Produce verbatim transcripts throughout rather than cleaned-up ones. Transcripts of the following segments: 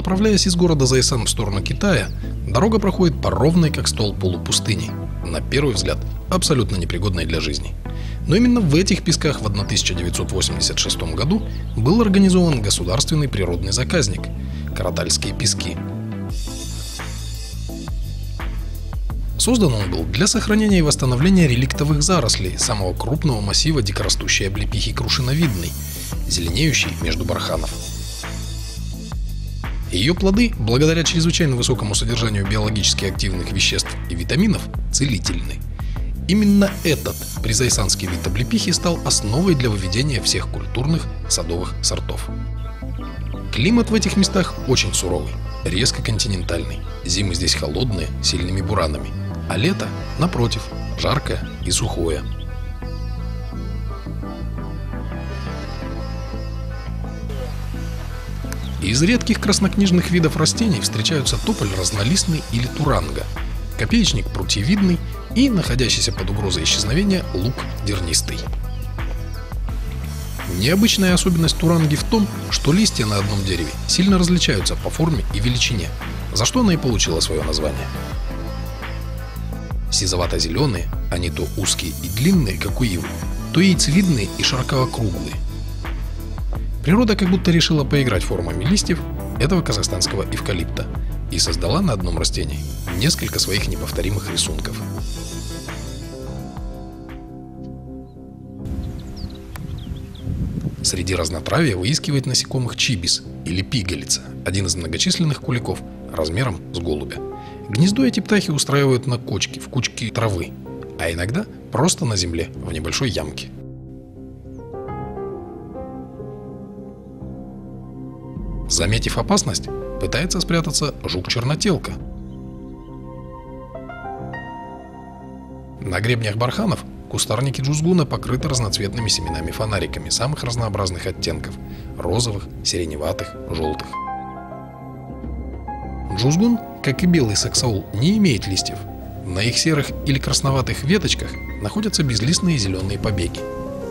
Направляясь из города Зайсан в сторону Китая, дорога проходит по ровной как стол полупустыне, на первый взгляд абсолютно непригодной для жизни. Но именно в этих песках в тысяча девятьсот восемьдесят шестом году был организован государственный природный заказник – Каратальские пески. Создан он был для сохранения и восстановления реликтовых зарослей самого крупного массива дикорастущей облепихи крушиновидной, зеленеющей между барханов. Ее плоды, благодаря чрезвычайно высокому содержанию биологически активных веществ и витаминов, целительны. Именно этот призайсанский вид облепихи стал основой для выведения всех культурных садовых сортов. Климат в этих местах очень суровый, резко континентальный. Зимы здесь холодные, сильными буранами, а лето, напротив, жаркое и сухое. Из редких краснокнижных видов растений встречаются тополь разнолистный или туранга, копеечник прутьевидный и находящийся под угрозой исчезновения лук дернистый. Необычная особенность туранги в том, что листья на одном дереве сильно различаются по форме и величине, за что она и получила свое название. Сизовато-зеленые, они то узкие и длинные, как у ивы, то яйцевидные и широко-округлые. Природа как будто решила поиграть формами листьев этого казахстанского эвкалипта и создала на одном растении несколько своих неповторимых рисунков. Среди разнотравья выискивает насекомых чибис или пигалица, один из многочисленных куликов размером с голубя. Гнездо эти птахи устраивают на кочке, в кучке травы, а иногда просто на земле, в небольшой ямке. Заметив опасность, пытается спрятаться жук-чернотелка. На гребнях барханов кустарники джузгуна покрыты разноцветными семенами-фонариками самых разнообразных оттенков – розовых, сиреневатых, желтых. Джузгун, как и белый саксаул, не имеет листьев. На их серых или красноватых веточках находятся безлистные зеленые побеги.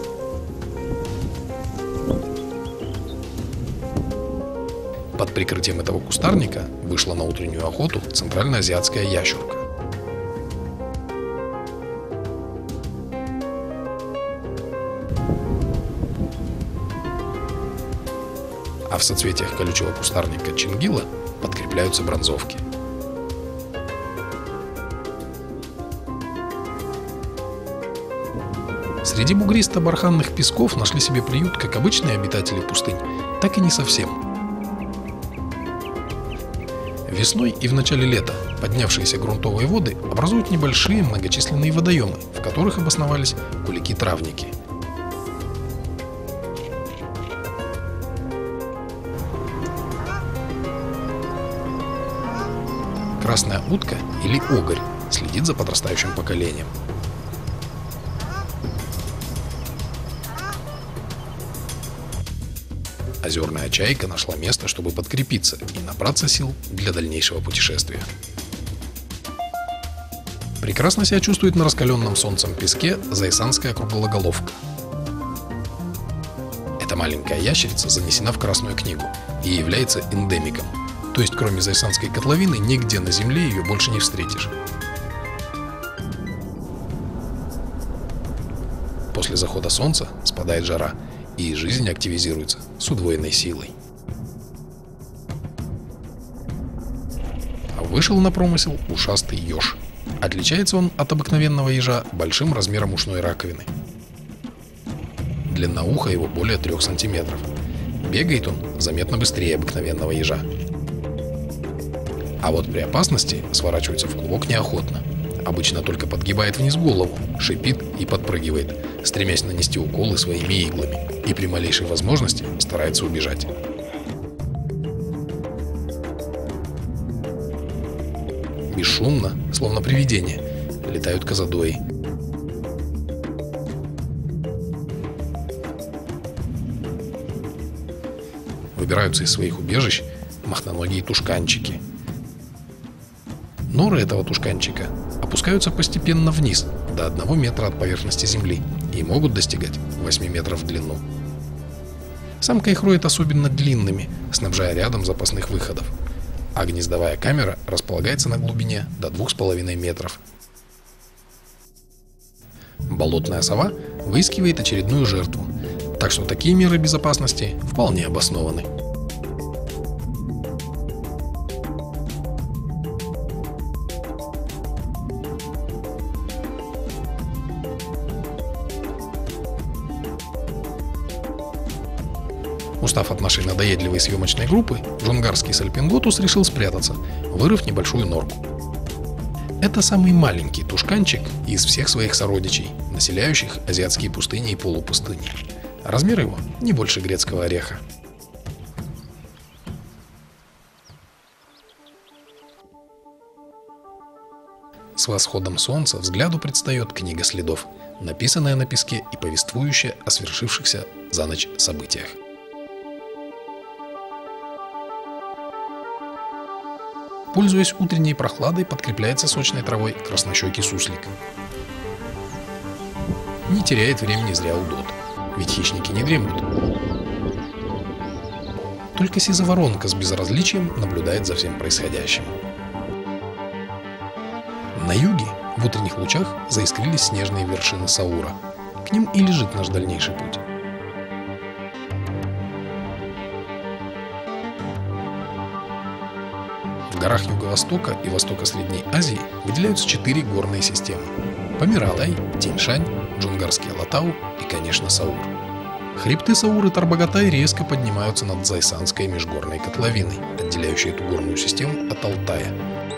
Под прикрытием этого кустарника вышла на утреннюю охоту центральноазиатская ящурка. А в соцветиях колючего кустарника чингила подкрепляются бронзовки. Среди бугристо-барханных песков нашли себе приют как обычные обитатели пустынь, так и не совсем. Весной и в начале лета поднявшиеся грунтовые воды образуют небольшие многочисленные водоемы, в которых обосновались кулики-травники. Красная утка или огарь следит за подрастающим поколением. Озерная чайка нашла место, чтобы подкрепиться и набраться сил для дальнейшего путешествия. Прекрасно себя чувствует на раскаленном солнцем песке зайсанская круглоголовка. Эта маленькая ящерица занесена в Красную книгу и является эндемиком, то есть кроме зайсанской котловины нигде на земле ее больше не встретишь. После захода солнца спадает жара, и жизнь активизируется с удвоенной силой. Вышел на промысел ушастый еж. Отличается он от обыкновенного ежа большим размером ушной раковины. Длина уха его более трех сантиметров. Бегает он заметно быстрее обыкновенного ежа. А вот при опасности сворачивается в клубок неохотно. Обычно только подгибает вниз голову, шипит и подпрыгивает, стремясь нанести уколы своими иглами, и при малейшей возможности старается убежать. Бесшумно, словно привидение, летают казадои. Выбираются из своих убежищ махноногие тушканчики. Норы этого тушканчика опускаются постепенно вниз до одного метра от поверхности земли и могут достигать восьми метров в длину. Самка их роет особенно длинными, снабжая рядом запасных выходов. а гнездовая камера располагается на глубине до двух с половиной метров. Болотная сова выискивает очередную жертву, так что такие меры безопасности вполне обоснованы. Устав от нашей надоедливой съемочной группы, джунгарский сальпинготус решил спрятаться, вырыв небольшую норку. Это самый маленький тушканчик из всех своих сородичей, населяющих азиатские пустыни и полупустыни. Размер его не больше грецкого ореха. С восходом солнца взгляду предстает книга следов, написанная на песке и повествующая о свершившихся за ночь событиях. Пользуясь утренней прохладой, подкрепляется сочной травой краснощекий суслик. Не теряет времени зря удот, ведь хищники не дремлют. Только сизоворонка с безразличием наблюдает за всем происходящим. На юге в утренних лучах заискрились снежные вершины Саура. К ним и лежит наш дальнейший путь. В горах Юго-Востока и Востоко-Средней Азии выделяются четыре горные системы – Памир-Алтай, Тянь-Шань, Джунгарский Алатау и, конечно, Саур. Хребты Саур и Тарбагатай резко поднимаются над Зайсанской межгорной котловиной, отделяющей эту горную систему от Алтая.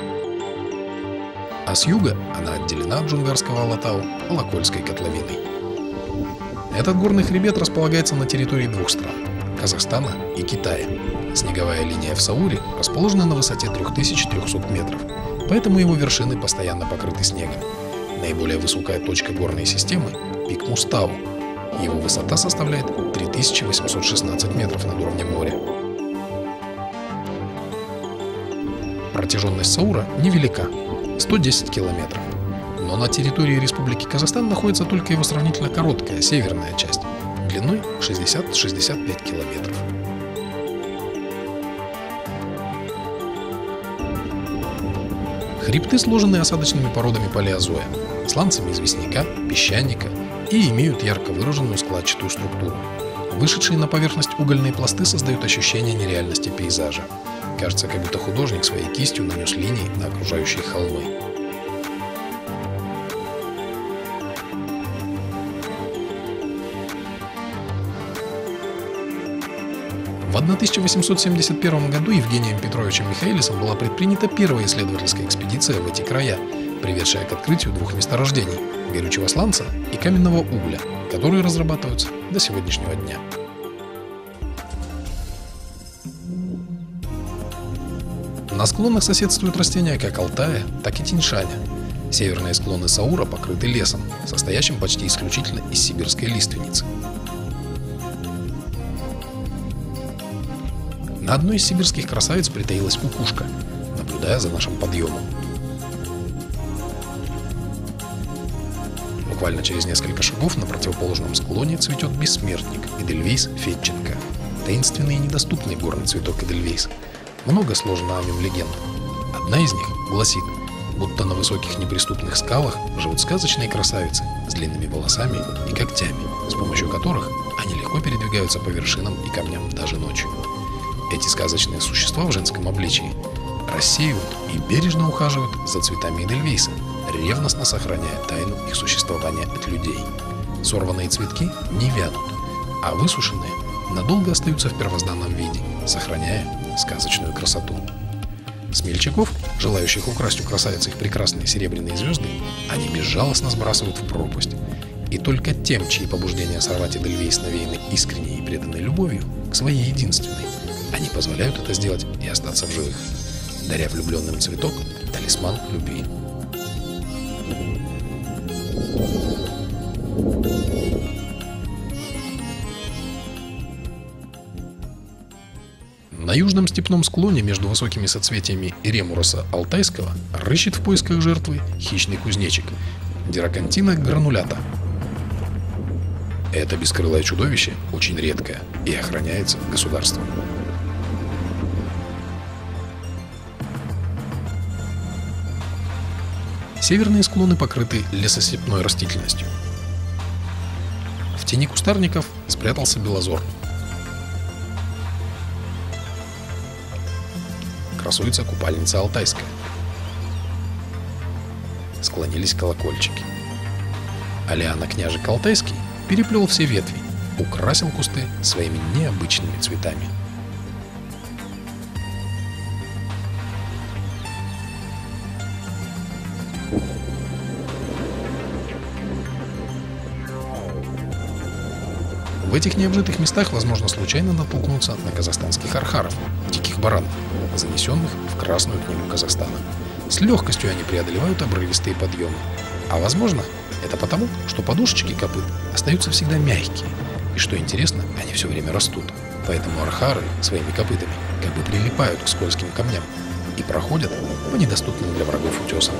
А с юга она отделена от Джунгарского Алатау Алакольской котловиной. Этот горный хребет располагается на территории двух стран – Казахстана и Китая. Снеговая линия в Сауре расположена на высоте три тысячи триста метров, поэтому его вершины постоянно покрыты снегом. Наиболее высокая точка горной системы – пик Мустау. Его высота составляет три тысячи восемьсот шестнадцать метров над уровнем моря. Протяженность Саура невелика – сто десять километров. Но на территории Республики Казахстан находится только его сравнительно короткая северная часть, длиной шестьдесят — шестьдесят пять километров. Хребты сложены осадочными породами палеозоя, сланцами известняка, песчаника и имеют ярко выраженную складчатую структуру. Вышедшие на поверхность угольные пласты создают ощущение нереальности пейзажа. Кажется, как будто художник своей кистью нанес линии на окружающие холмы. В тысяча восемьсот семьдесят первом году Евгением Петровичем Михаэлисом была предпринята первая исследовательская экспедиция в эти края, приведшая к открытию двух месторождений – горючего сланца и каменного угля, которые разрабатываются до сегодняшнего дня. На склонах соседствуют растения как Алтая, так и Тянь-Шаня. Северные склоны Саура покрыты лесом, состоящим почти исключительно из сибирской лиственницы. На одной из сибирских красавиц притаилась кукушка, наблюдая за нашим подъемом. Буквально через несколько шагов на противоположном склоне цветет бессмертник Эдельвейс фетченко, таинственный и недоступный горный цветок Эдельвейс. Много сложно о нем легенд. Одна из них гласит, будто на высоких неприступных скалах живут сказочные красавицы с длинными волосами и когтями, с помощью которых они легко передвигаются по вершинам и камням даже ночью. Эти сказочные существа в женском обличии рассеивают и бережно ухаживают за цветами Эдельвейса, ревностно сохраняя тайну их существования от людей. Сорванные цветки не вянут, а высушенные надолго остаются в первозданном виде, сохраняя сказочную красоту. Смельчаков, желающих украсть у красавиц их прекрасные серебряные звезды, они безжалостно сбрасывают в пропасть. И только тем, чьи побуждения сорвать Эдельвейс навеяны искренней и преданной любовью к своей единственной, они позволяют это сделать и остаться в живых, даря влюбленным цветок – талисман любви. На южном степном склоне между высокими соцветиями Эремуроса алтайского рыщет в поисках жертвы хищный кузнечик – Диракантина гранулята. Это бескрылое чудовище очень редкое и охраняется государством. Северные склоны покрыты лесостепной растительностью. В тени кустарников спрятался белозор. Красуется купальница Алтайская. Склонились колокольчики. А лиана-княжик Алтайский переплел все ветви, украсил кусты своими необычными цветами. В этих необжитых местах возможно случайно натолкнуться на казахстанских архаров, диких баранов, занесенных в Красную книгу Казахстана. С легкостью они преодолевают обрывистые подъемы. А возможно, это потому, что подушечки копыт остаются всегда мягкие. И что интересно, они все время растут. Поэтому архары своими копытами как бы прилипают к скользким камням и проходят по недоступным для врагов утесам.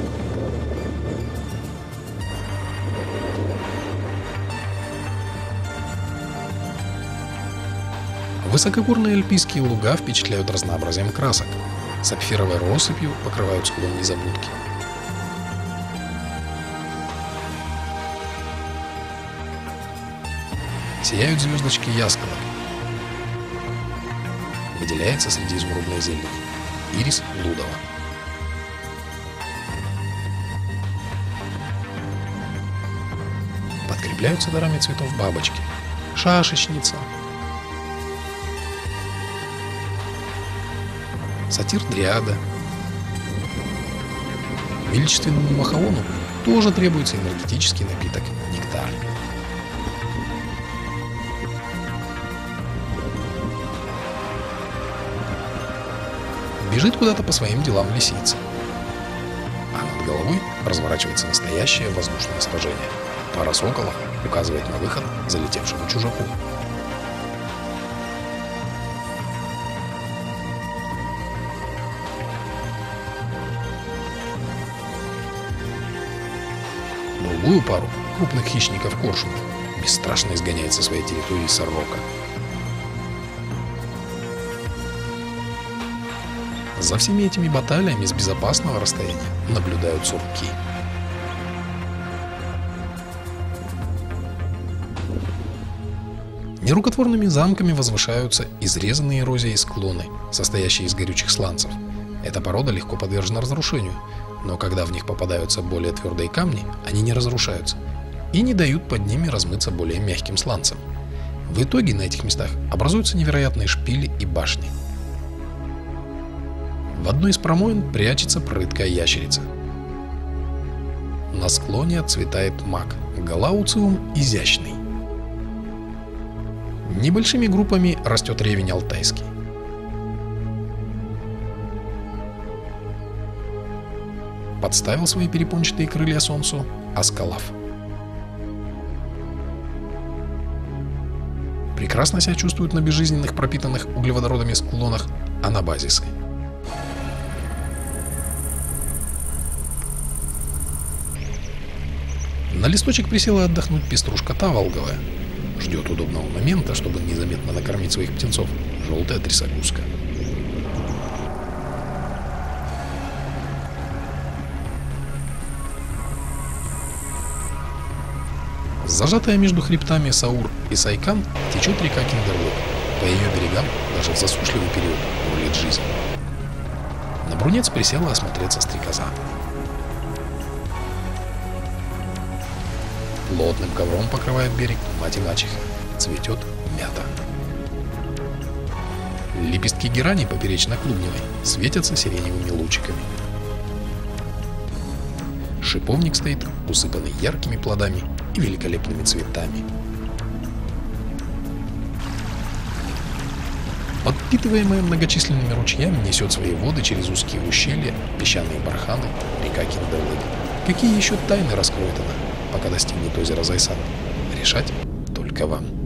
Высокогорные альпийские луга впечатляют разнообразием красок. Сапфировой россыпью покрывают склон незабудки. Сияют звездочки ясковок. Выделяется среди изумрудной зелени ирис Лудова. Подкрепляются дарами цветов бабочки. Шашечница. Сатир-дриада. Величественному махаону тоже требуется энергетический напиток нектар. Бежит куда-то по своим делам лисица. А над головой разворачивается настоящее воздушное сражение. Пара соколов указывает на выход залетевшему чужаку. Другую пару крупных хищников-коршунов бесстрашно изгоняет со своей территории сорока. За всеми этими баталиями с безопасного расстояния наблюдают сурки. Нерукотворными замками возвышаются изрезанные эрозией склоны, состоящие из горючих сланцев. Эта порода легко подвержена разрушению, но когда в них попадаются более твердые камни, они не разрушаются и не дают под ними размыться более мягким сланцам. В итоге на этих местах образуются невероятные шпили и башни. В одной из промоин прячется прыткая ящерица. На склоне отцветает мак, галауциум изящный. Небольшими группами растет ревень алтайский. Подставил свои перепончатые крылья солнцу аскалав. Прекрасно себя чувствуют на безжизненных, пропитанных углеводородами склонах анабазисы. На листочек присела отдохнуть пеструшка таволговая. Ждет удобного момента, чтобы незаметно накормить своих птенцов. Желтая трясогузка. Зажатая между хребтами Саур и Сайкан течет река Киндерлык. По ее берегам даже в засушливый период бурлит жизнь. На брунец присела осмотреться стрекоза. Плотным ковром покрывает берег мать и мачеха. Цветет мята. Лепестки герани поперечно-клубневой светятся сиреневыми лучиками. Шиповник стоит, усыпанный яркими плодами и великолепными цветами. Подпитываемая многочисленными ручьями несет свои воды через узкие ущелья, песчаные барханы, река Киндерлык. Какие еще тайны раскроет она, пока достигнет озера Зайсан? Решать только вам.